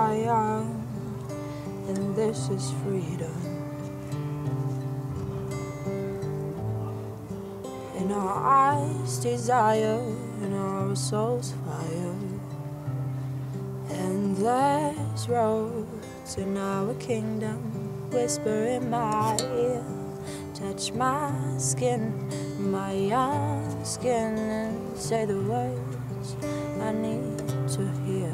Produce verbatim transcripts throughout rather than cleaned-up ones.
die young, and this is freedom. In our eyes desire, in our souls fire. Endless roads in our kingdom, whisper in my ear, touch my skin, my young skin, and say the words I need to hear.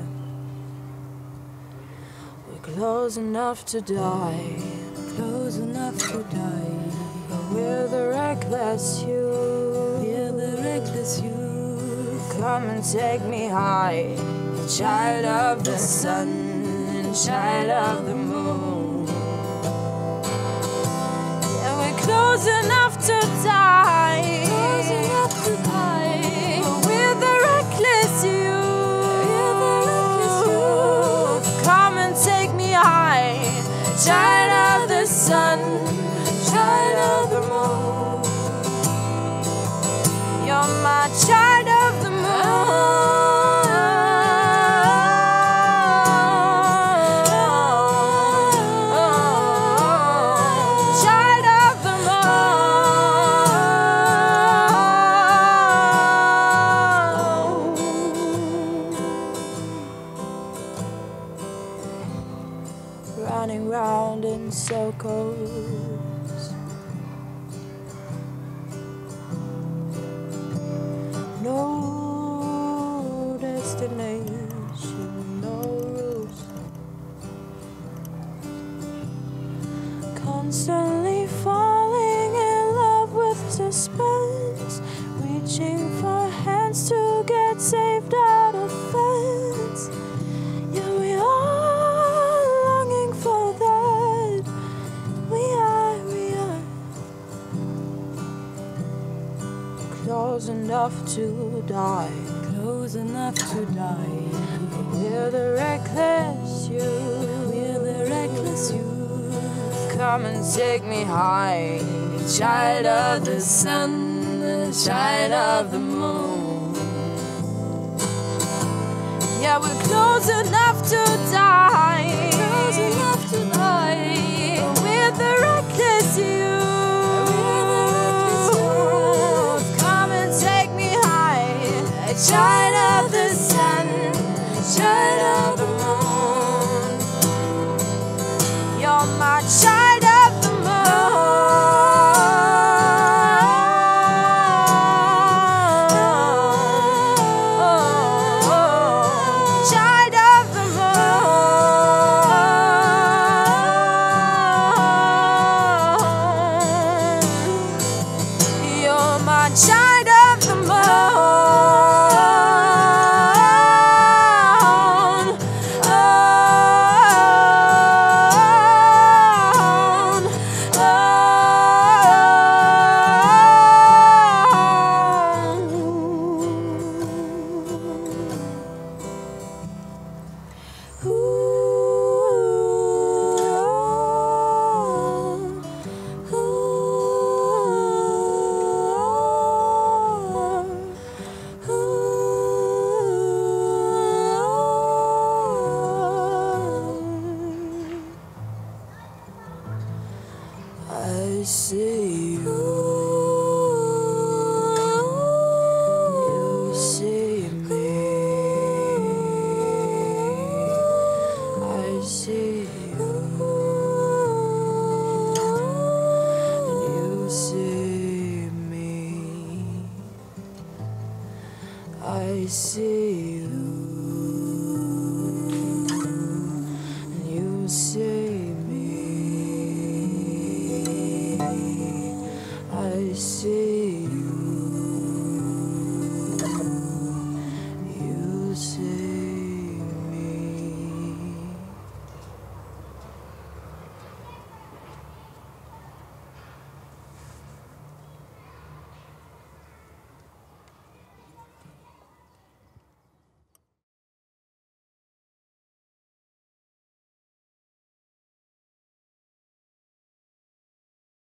We're close enough to die, close enough to die. We're the reckless youth, we're the reckless youth. Come and take me high, child of the sun and child of the moon. Yeah, we're close enough to die, close enough to die. We're the reckless youth, we're the reckless youth. Come and take me high, child of the sun, child of the moon. You're my child of the moon. Running round in circles, no destination, no rules. Constantly falling in love with suspense, reaching for hands to get saved out of fence. Yeah, we are close enough to die, close enough to die. We're the reckless youth, we're the reckless youth. Come and take me high, child of the sun, the child of the moon. Yeah, we're close enough to die, close enough to die. We're the reckless youth. Child of the sun, child of the moon. You're my child of the moon. Child of the moon. You're my child of the moon. I see you, you see me, I see you, and you see me, I see you, and you see me. I see